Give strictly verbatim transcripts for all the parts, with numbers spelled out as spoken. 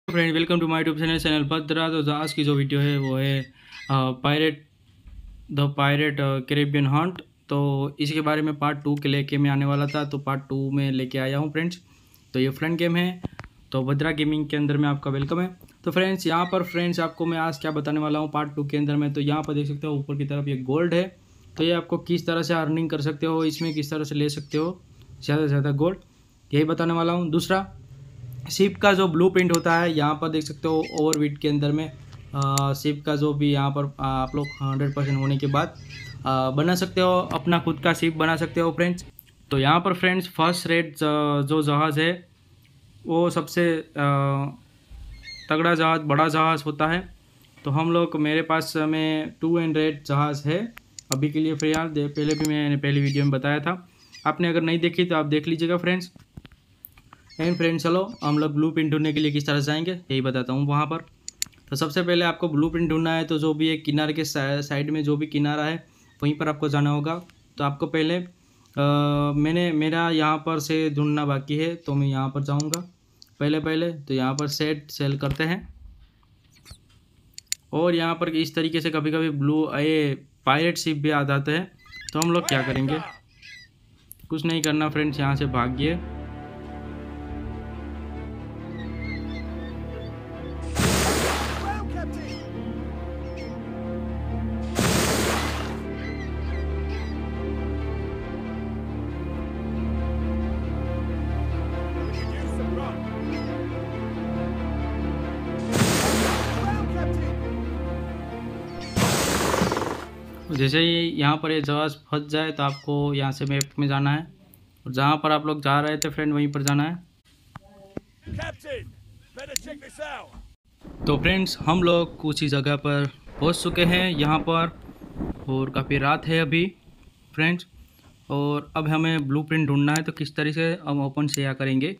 Friend welcome to my YouTube channel channel Bhadra. तो आज की जो वीडियो है वो है pirate the pirate Caribbean hunt. तो इसी के बारे में पार्ट टू के लेके मैं आने वाला था, तो पार्ट टू में लेके आया हूँ फ्रेंड्स। तो ये फ्रेंड गेम है, तो भद्रा गेमिंग के अंदर में आपका वेलकम है। तो फ्रेंड्स यहाँ पर फ्रेंड्स आपको मैं आज क्या बताने वाला हूँ पार्ट टू के अंदर में। तो यहाँ पर देख सकते हो ऊपर की तरफ ये गोल्ड है, तो ये आपको किस तरह से अर्निंग कर सकते हो, इसमें किस तरह से ले सकते हो ज़्यादा से ज़्यादा गोल्ड, यही बताने वाला हूँ। दूसरा शिप का जो ब्लूप्रिंट होता है, यहाँ पर देख सकते हो ओवरविट के अंदर में शिप का जो भी यहाँ पर आ, आप लोग हंड्रेड परसेंट होने के बाद आ, बना सकते हो, अपना खुद का शिप बना सकते हो फ्रेंड्स। तो यहाँ पर फ्रेंड्स फर्स्ट रेट जो जहाज़ है वो सबसे आ, तगड़ा जहाज़, बड़ा जहाज़ होता है। तो हम लोग मेरे पास में टू एंड रेट जहाज़ है अभी के लिए फिलहाल। पहले भी मैंने पहली वीडियो में बताया था, आपने अगर नहीं देखी तो आप देख लीजिएगा फ्रेंड्स। एंड फ्रेंड्स चलो हम लोग ब्लू प्रिंट ढूंढने के लिए किस तरह से जाएंगे यही बताता हूँ वहाँ पर। तो सबसे पहले आपको ब्लू प्रिंट ढूंढना है, तो जो भी एक किनारे के साइड में जो भी किनारा है वहीं पर आपको जाना होगा। तो आपको पहले आ, मैंने मेरा यहाँ पर से ढूंढना बाकी है, तो मैं यहाँ पर जाऊँगा पहले पहले। तो यहाँ पर सेट सेल करते हैं, और यहाँ पर इस तरीके से कभी कभी ब्लू ये पायरेट शिप भी आ जाते हैं। तो हम लोग क्या करेंगे, कुछ नहीं करना फ्रेंड्स, यहाँ से भागिए। जैसे ही यहाँ पर ये जहाज़ फंस जाए तो आपको यहाँ से मैप में जाना है, और जहाँ पर आप लोग जा रहे थे फ्रेंड वहीं पर जाना है। तो फ्रेंड्स हम लोग कुछ ही जगह पर पहुँच चुके हैं यहाँ पर, और काफ़ी रात है अभी फ्रेंड्स। और अब हमें ब्लूप्रिंट ढूंढना है, तो किस तरह से हम ओपन शेयर करेंगे।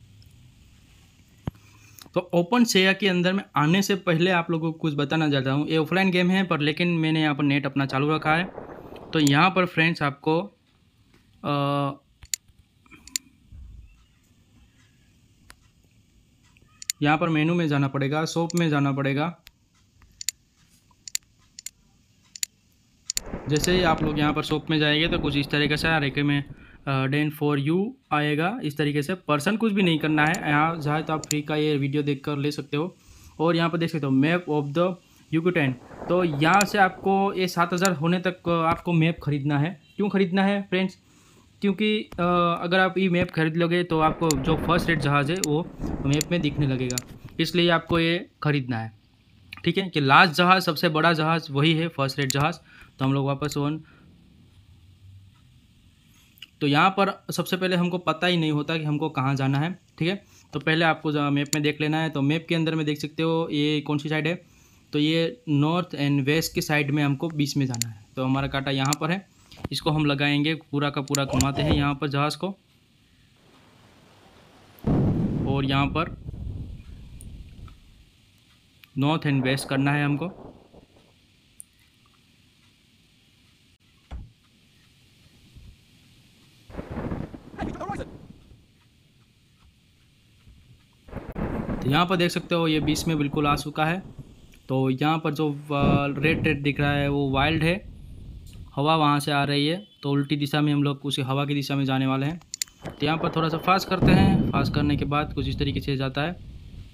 तो ओपन शेयर के अंदर में आने से पहले आप लोगों को कुछ बताना चाहता हूँ। ये ऑफलाइन गेम है पर लेकिन मैंने यहाँ पर नेट अपना चालू रखा है। तो यहाँ पर फ्रेंड्स आपको आ, यहाँ पर मेनू में जाना पड़ेगा, शॉप में जाना पड़ेगा। जैसे ही आप लोग यहाँ पर शॉप में जाएंगे तो कुछ इस तरीके से आरेके में डेन फॉर यू आएगा। इस तरीके से पर्सन कुछ भी नहीं करना है, यहाँ चाहे तो आप फ्री का ये वीडियो देख कर ले सकते हो। और यहाँ पर देख सकते हो मैप ऑफ द यूक्रेन। तो यहाँ से आपको ये सात हज़ार होने तक आपको मैप खरीदना है। क्यों खरीदना है फ्रेंड्स, क्योंकि अगर आप ये मैप खरीद लोगे तो आपको जो फर्स्ट रेट जहाज़ है वो मैप में दिखने लगेगा, इसलिए आपको ये खरीदना है। ठीक है, कि लास्ट जहाज़ सबसे बड़ा जहाज़ वही है फर्स्ट रेट जहाज़। तो हम लोग वापस वन, तो यहाँ पर सबसे पहले हमको पता ही नहीं होता कि हमको कहाँ जाना है। ठीक है, तो पहले आपको मैप में देख लेना है। तो मैप के अंदर में देख सकते हो ये कौन सी साइड है, तो ये नॉर्थ एंड वेस्ट के साइड में हमको बीच में जाना है। तो हमारा कांटा यहाँ पर है, इसको हम लगाएंगे, पूरा का पूरा घुमाते हैं यहाँ पर जहाज़ को, और यहाँ पर नॉर्थ एंड वेस्ट करना है हमको। तो यहाँ पर देख सकते हो ये बीच में बिल्कुल आ चुका है। तो यहाँ पर जो रेड रेड दिख रहा है वो वाइल्ड है, हवा वहाँ से आ रही है, तो उल्टी दिशा में हम लोग उसी हवा की दिशा में जाने वाले हैं। तो यहाँ पर थोड़ा सा फास्ट करते हैं, फास्ट करने के बाद कुछ इस तरीके से जाता है।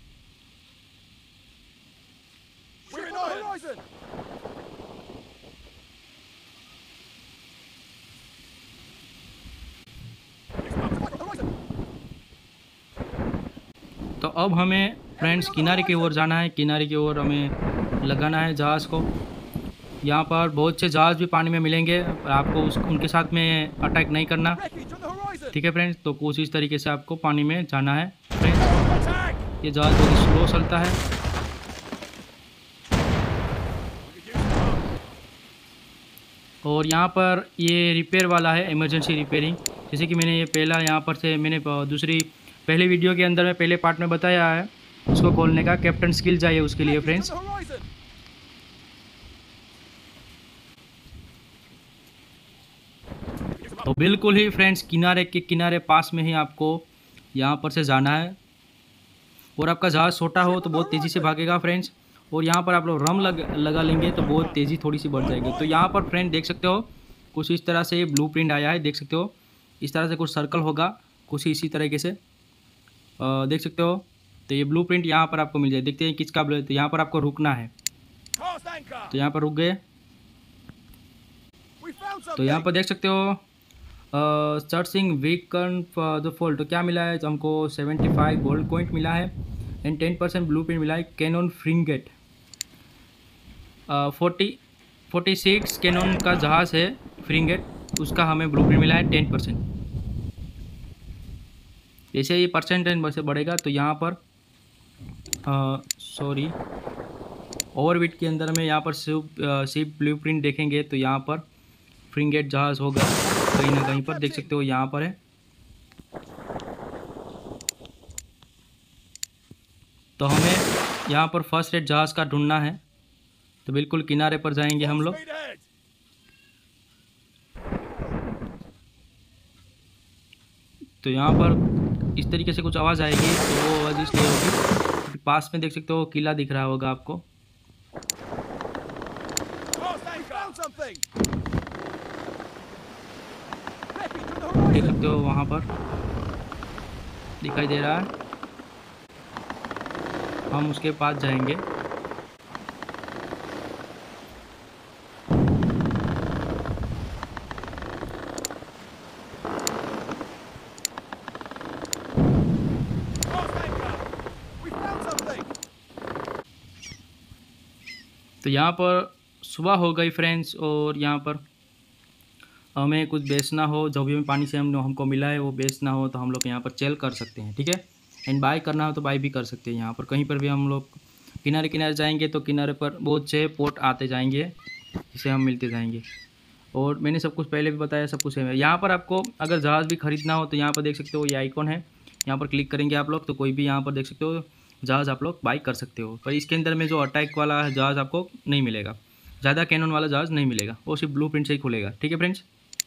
तो अब हमें फ्रेंड्स किनारे की ओर जाना है, किनारे की ओर हमें लगाना है जहाज़ को। यहाँ पर बहुत से जहाज़ भी पानी में मिलेंगे, आपको उस उनके साथ में अटैक नहीं करना। ठीक है फ्रेंड्स, तो कुछ इस तरीके से आपको पानी में जाना है फ्रेंड्स। ये जहाज़ बहुत स्लो चलता है। और यहाँ पर ये रिपेयर वाला है, इमरजेंसी रिपेयरिंग। जैसे कि मैंने ये पहला यहाँ पर से मैंने दूसरी पहले वीडियो के अंदर में पहले पार्ट में बताया है, उसको खोलने का कैप्टन स्किल चाहिए उसके लिए फ्रेंड्स। तो बिल्कुल ही फ्रेंड्स किनारे के किनारे पास में ही आपको यहाँ पर से जाना है। और आपका जहाज़ छोटा हो तो बहुत तेज़ी से भागेगा फ्रेंड्स। और यहाँ पर आप लोग रम लग लगा लेंगे तो बहुत तेज़ी थोड़ी सी बढ़ जाएगी। तो यहाँ पर फ्रेंड देख सकते हो कुछ इस तरह से ब्लूप्रिंट आया है, देख सकते हो इस तरह से कुछ सर्कल होगा कुछ इसी तरीके से, आ, देख सकते हो। तो ये ब्लूप्रिंट यहाँ पर आपको मिल जाए। देखते हैं किसका, तो यहाँ पर आपको रुकना है, तो यहाँ पर रुक गए। तो यहाँ पर देख सकते हो searching beacon for the fault, तो क्या मिला है, तो हमको सेवेंटी फाइव गोल्ड कॉइन मिला है and ten percent blueprint मिला है। Cannon frigate forty forty six cannon का जहाज़ है फ्रिगेट, उसका हमें ब्लू प्रिंट मिला है टेन परसेंट। जैसे ये परसेंटेज वैसे बढ़ेगा तो यहाँ पर सॉरी ओवरबिट के अंदर में यहाँ पर सिर्फ ब्लू प्रिंट देखेंगे तो यहाँ पर फ्रिगेट जहाज़ होगा कहीं ना कहीं पर, देख सकते हो यहाँ पर है। तो हमें यहाँ पर फर्स्ट रेट जहाज़ का ढूंढना है, तो बिल्कुल किनारे पर जाएंगे हम लोग। तो यहाँ पर इस तरीके से कुछ आवाज़ आएगी, तो वो आवाज़ इसलिए होगी पास में देख सकते हो किला दिख रहा होगा आपको, देख सकते हो वहाँ पर दिखाई दे रहा है। हम उसके पास जाएंगे। तो यहाँ पर सुबह हो गई फ्रेंड्स, और यहाँ पर हमें कुछ बेचना हो, जो भी हमें पानी से हम हमको मिला है वो बेचना हो तो हम लोग यहाँ पर सेल कर सकते हैं, ठीक है। एंड बाय करना हो तो बाय भी कर सकते हैं। यहाँ पर कहीं पर भी हम लोग किनारे किनारे जाएंगे तो किनारे पर बहुत से पोर्ट आते जाएंगे जिसे हम मिलते जाएंगे। और मैंने सब कुछ पहले भी बताया, सब कुछ है। यहाँ पर आपको अगर जहाज़ भी ख़रीदना हो तो यहाँ पर देख सकते हो ये आइकॉन है, यहाँ पर क्लिक करेंगे आप लोग तो कोई भी यहाँ पर देख सकते हो जहाज़ आप लोग बाई कर सकते हो। पर इसके अंदर में जो अटैक वाला जहाज़ आपको नहीं मिलेगा, ज़्यादा कैनन वाला जहाज़ नहीं मिलेगा, वो सिर्फ ब्लू प्रिंट से ही खुलेगा, ठीक है फ्रेंड्स।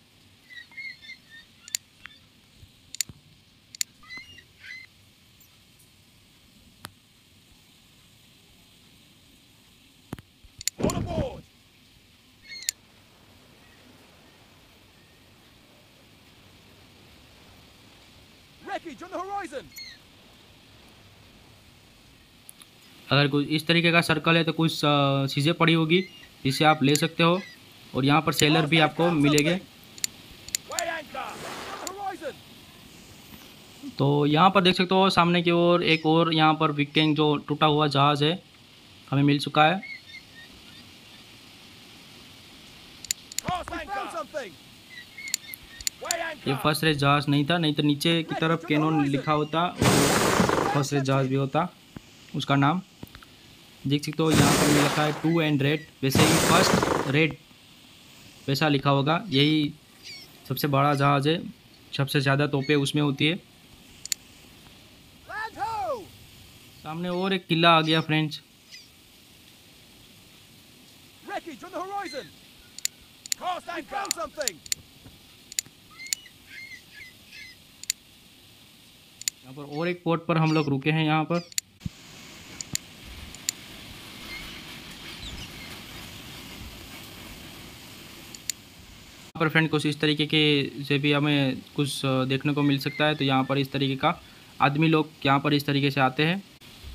अगर कुछ इस तरीके का सर्कल है तो कुछ चीज़ें पड़ी होगी जिसे आप ले सकते हो, और यहाँ पर सेलर भी आपको मिलेंगे। तो यहाँ पर देख सकते हो सामने की ओर एक और यहाँ पर विकिंग जो टूटा हुआ जहाज़ है हमें मिल चुका है। ये फर्स्ट रेस जहाज़ नहीं था, नहीं तो नीचे की तरफ कैनन लिखा होता और फर्स्ट रेस जहाज़ भी होता उसका नाम, देख सकते हो यहाँ पर लिखा है टू एंड रेड, वैसे ही फर्स्ट रेड वैसा लिखा होगा। यही सबसे बड़ा जहाज़ है, सबसे ज़्यादा तोपें उसमें होती है। सामने और एक किला आ गया फ्रेंड्स। यहाँ पर और एक पोर्ट पर हम लोग रुके हैं। यहाँ पर पर फ्रेंड कुछ इस तरीके के से भी हमें कुछ देखने को मिल सकता है। तो यहाँ पर इस तरीके का आदमी लोग यहाँ पर इस तरीके से आते हैं।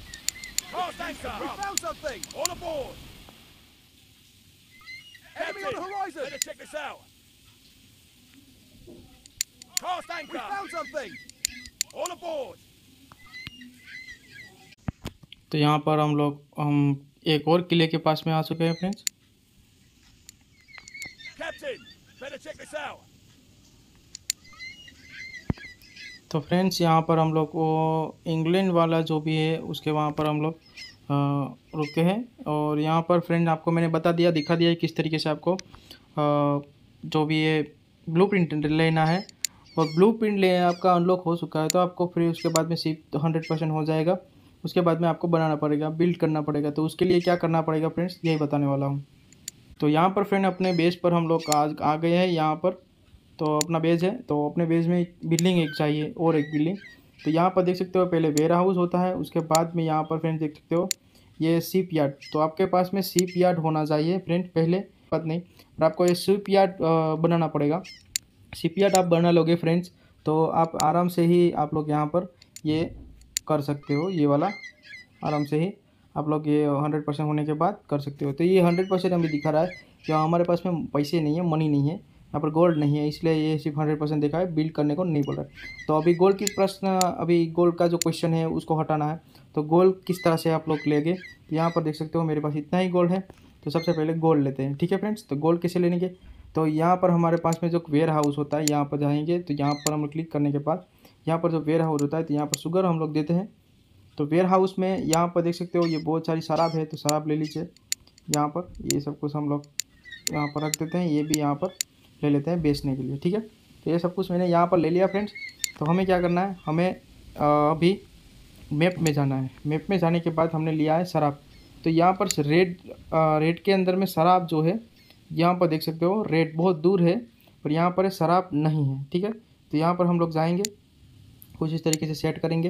तो यहाँ पर हम लोग हम एक और किले के पास में आ चुके हैं फ्रेंड्स। तो फ्रेंड्स यहाँ पर हम लोग वो इंग्लैंड वाला जो भी है उसके वहाँ पर हम लोग रुके हैं। और यहाँ पर फ्रेंड आपको मैंने बता दिया, दिखा दिया किस तरीके से आपको आ, जो भी है ब्लूप्रिंट लेना है। और ब्लूप्रिंट ले आपका अनलॉक हो चुका है तो आपको फिर उसके बाद में सिर्फ हंड्रेड परसेंट हो जाएगा। उसके बाद में आपको बनाना पड़ेगा, बिल्ड करना पड़ेगा। तो उसके लिए क्या करना पड़ेगा फ्रेंड्स यही बताने वाला हूँ। तो यहाँ पर फ्रेंड अपने बेस पर हम लोग आज आ गए हैं। यहाँ पर तो अपना बेस है, तो अपने बेस में बिल्डिंग एक चाहिए और एक बिल्डिंग। तो यहाँ पर देख सकते हो पहले वेयर हाउस होता है, उसके बाद में यहाँ पर फ्रेंड्स देख सकते हो ये शिप यार्ड। तो आपके पास में शिप यार्ड होना चाहिए फ्रेंड पहले, बात नहीं, और आपको ये शिप यार्ड बनाना पड़ेगा। शिप यार्ड आप बना लोगे फ्रेंड्स तो आप आराम से ही आप लोग यहाँ पर ये कर सकते हो, ये वाला आराम से ही आप लोग ये हंड्रेड परसेंट होने के बाद कर सकते हो। तो ये हंड्रेड परसेंट अभी दिखा रहा है कि हमारे पास में पैसे नहीं है, मनी नहीं है, यहाँ पर गोल्ड नहीं है, इसलिए ये सिर्फ हंड्रेड परसेंट दिखा है, बिल्ड करने को नहीं बोल रहा है। तो अभी गोल्ड की प्रश्न, अभी गोल्ड का जो क्वेश्चन है उसको हटाना है। तो गोल्ड किस तरह से आप लोग लेंगे, तो यहाँ पर देख सकते हो मेरे पास इतना ही गोल्ड है। तो सबसे पहले गोल्ड लेते हैं, ठीक है फ्रेंड्स। तो गोल्ड कैसे लेंगे, तो यहाँ पर हमारे पास में जो वेयर हाउस होता है यहाँ पर जाएंगे, तो यहाँ पर हम क्लिक करने के बाद यहाँ पर जो वेयर हाउस होता है तो यहाँ पर शुगर हम लोग देते हैं। तो वेयर हाउस में यहाँ पर देख सकते हो ये बहुत सारी शराब है, तो शराब ले लीजिए यहाँ पर, ये सब कुछ हम लोग यहाँ पर रख देते हैं, ये भी यहाँ पर ले लेते हैं बेचने के लिए, ठीक है। तो ये सब कुछ मैंने यहाँ पर ले लिया फ्रेंड्स। तो हमें क्या करना है, हमें अभी मैप में जाना है। मैप में जाने के बाद हमने लिया है शराब, तो यहाँ पर रेड रेड के अंदर में शराब जो है यहाँ पर देख सकते हो, रेड बहुत दूर है और यहाँ पर शराब नहीं है, ठीक है। तो यहाँ पर हम लोग जाएंगे, कुछ इस तरीके से सेट करेंगे।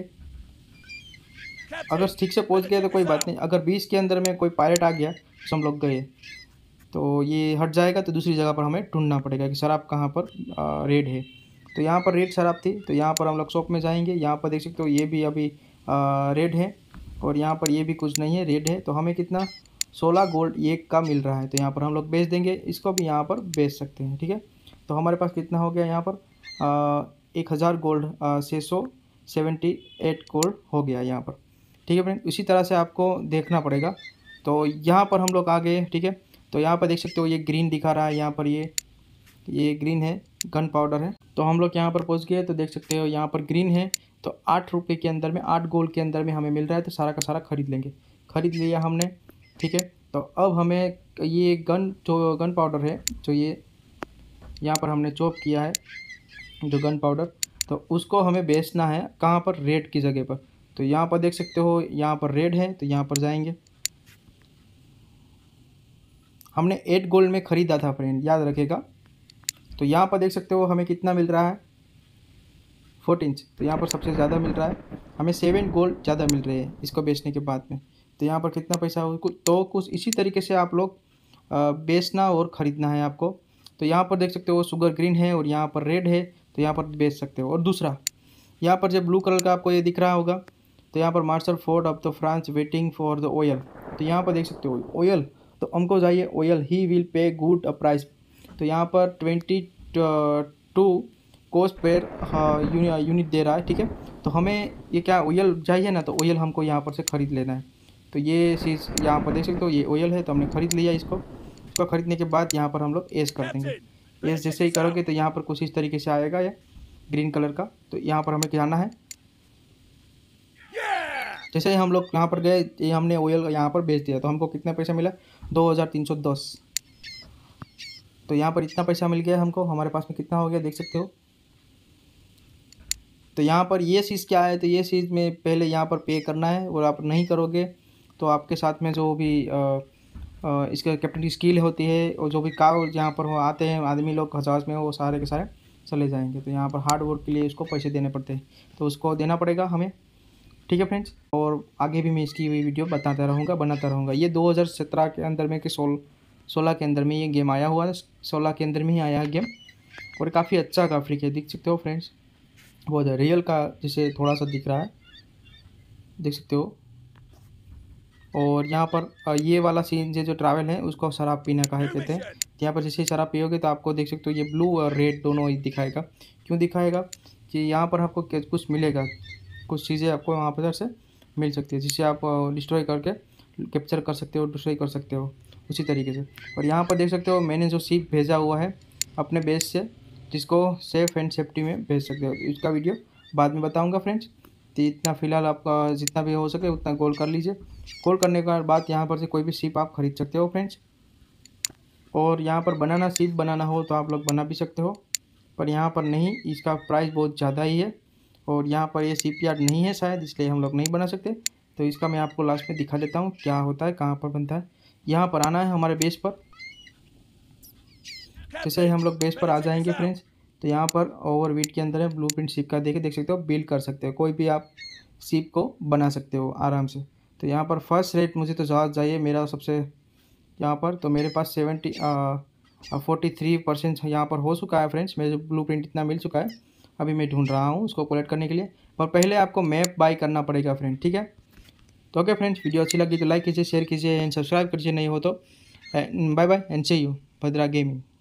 अगर ठीक से पहुँच गए तो कोई बात नहीं, अगर बीस के अंदर में कोई पायलट आ गया तो हम लोग गए, तो ये हट जाएगा, तो दूसरी जगह पर हमें ढूंढना पड़ेगा कि शराब कहाँ पर आ, रेड है। तो यहाँ पर रेड शराब थी, तो यहाँ पर हम लोग शॉप में जाएंगे। यहाँ पर देख सकते हो ये भी अभी आ, रेड है और यहाँ पर ये भी कुछ नहीं है, रेड है। तो हमें कितना सोलह गोल्ड एक का मिल रहा है, तो यहाँ पर हम लोग बेच देंगे, इसको भी यहाँ पर बेच सकते हैं, ठीक है। तो हमारे पास कितना हो गया यहाँ पर आ, एक हज़ार गोल्ड, छः सौ सेवेंटी एट गोल्ड हो गया यहाँ पर, ठीक है फ्रेंड। इसी तरह से आपको देखना पड़ेगा। तो यहाँ पर हम लोग आ गए, ठीक है। तो यहाँ पर देख सकते हो ये ग्रीन दिखा रहा है, यहाँ पर ये ये ग्रीन है, गन पाउडर है। तो हम लोग यहाँ पर पहुँच गए, तो देख सकते हो यहाँ पर ग्रीन है। तो आठ रुपये के अंदर में, आठ गोल्ड के अंदर में हमें मिल रहा है, तो सारा का सारा खरीद लेंगे। खरीद लिया हमने, ठीक है। तो अब हमें ये गन, जो गन पाउडर है, जो ये यहाँ पर हमने चॉप किया है जो गन पाउडर, तो उसको हमें बेचना है कहाँ पर, रेड की जगह पर। तो यहाँ पर देख सकते हो यहाँ पर रेड है, तो यहाँ पर जाएंगे। हमने एट गोल्ड में ख़रीदा था फ्रेंड, याद रखेगा। तो यहाँ पर देख सकते हो हमें कितना मिल रहा है, फोर्टीन। तो यहाँ पर सबसे ज़्यादा मिल रहा है, हमें सेवन गोल्ड ज़्यादा मिल रहे हैं इसको बेचने के बाद में। तो यहाँ पर कितना पैसा हो, तो कुछ इसी तरीके से आप लोग बेचना और ख़रीदना है आपको। तो यहाँ पर देख सकते हो शुगर ग्रीन है और यहाँ पर रेड है, तो यहाँ पर बेच सकते हो। और दूसरा यहाँ पर जब ब्लू कलर का आपको ये दिख रहा होगा, तो यहाँ पर Marshal Ford of the France waiting for the oil. तो यहाँ पर देख सकते हो ऑयल, तो हमको चाहिए oil, he will pay good a price. तो यहाँ पर twenty two cost per unit दे रहा है, ठीक है। तो हमें ये क्या ऑयल चाहिए ना, तो ऑयल हमको यहाँ पर से ख़रीद लेना है। तो ये चीज़ यहाँ पर देख सकते हो ये ऑयल है, तो हमने ख़रीद लिया इसको। इसको ख़रीदने के बाद यहाँ पर हम लोग एस कर देंगे। एस जैसे ही करोगे तो यहाँ पर कुछ इस तरीके से आएगा ये ग्रीन कलर का। तो यहाँ पर हमें जाना है, जैसे ही हम लोग यहाँ पर गए, ये हमने ऑयल यहाँ पर बेच दिया, तो हमको कितना पैसा मिला, दो हज़ार तीन सौ दस। तो यहाँ पर इतना पैसा मिल गया हमको, हमारे पास में कितना हो गया देख सकते हो। तो यहाँ पर ये चीज़ क्या है, तो ये चीज़ में पहले यहाँ पर पे करना है, और आप नहीं करोगे तो आपके साथ में जो भी इसके कैप्टन की स्किल होती है और जो भी कागज यहाँ पर वो आते हैं आदमी लोग जहाज में, वो सारे के सारे चले जाएंगे। तो यहाँ पर हार्ड वर्क के लिए उसको पैसे देने पड़ते हैं, तो उसको देना पड़ेगा हमें, ठीक है फ्रेंड्स। और आगे भी मैं इसकी वीडियो बताता रहूँगा, बनाता रहूँगा। ये दो हज़ार सत्रह के अंदर में कि सोल सोलह के अंदर में ये गेम आया हुआ है, सोलह के अंदर में ही आया है गेम, और काफ़ी अच्छा ग्राफिक है, देख सकते हो फ्रेंड्स। बहुत रियल का जैसे थोड़ा सा दिख रहा है, देख सकते हो। और यहाँ पर ये वाला सीन जो ट्रैवल है उसको शराब पीने का है कहते हैं। यहाँ पर जैसे शराब पियोगे तो आपको देख सकते हो ये ब्लू और रेड दोनों ही दिखाएगा। क्यों दिखाएगा कि यहाँ पर आपको कुछ मिलेगा, कुछ चीज़ें आपको वहाँ पर से मिल सकती है, जिसे आप डिस्ट्रॉय करके कैप्चर कर सकते हो, डिस्ट्रॉय कर सकते हो उसी तरीके से। और यहाँ पर देख सकते हो मैंने जो शिप भेजा हुआ है अपने बेस से, जिसको सेफ एंड सेफ्टी में भेज सकते हो। इसका वीडियो बाद में बताऊँगा फ्रेंड्स। तो इतना फ़िलहाल आपका जितना भी हो सके उतना गोल कर लीजिए। गोल करने के बाद यहाँ पर से कोई भी शिप आप खरीद सकते हो फ्रेंड्स। और यहाँ पर बनाना शिप बनाना हो तो आप लोग बना भी सकते हो, पर यहाँ पर नहीं, इसका प्राइस बहुत ज़्यादा ही है। और यहाँ पर ये शिप यार्ड नहीं है शायद, इसलिए हम लोग नहीं बना सकते। तो इसका मैं आपको लास्ट में दिखा देता हूँ क्या होता है, कहाँ पर बनता है। यहाँ पर आना है हमारे बेस पर। जैसे ही हम लोग बेस पर आ जाएंगे फ्रेंड्स, तो यहाँ पर ओवरव्यूट के अंदर है ब्लूप्रिंट शिप का, देखे देख सकते हो, बिल्ड कर सकते हो, कोई भी आप शिप को बना सकते हो आराम से। तो यहाँ पर फर्स्ट रेट मुझे तो ज़्यादा चाहिए, मेरा सबसे यहाँ पर तो मेरे पास सेवेंटी फोर्टी थ्री परसेंट यहाँ पर हो चुका है फ्रेंड्स, मेरे ब्लूप्रिंट इतना मिल चुका है। अभी मैं ढूंढ रहा हूँ उसको कलेक्ट करने के लिए, पर पहले आपको मैप बाय करना पड़ेगा फ्रेंड, ठीक है। तो ओके फ्रेंड्स, वीडियो अच्छी लगी तो लाइक कीजिए, शेयर कीजिए एंड सब्सक्राइब कीजिए, नहीं हो तो bye bye and see you Bhadra gaming.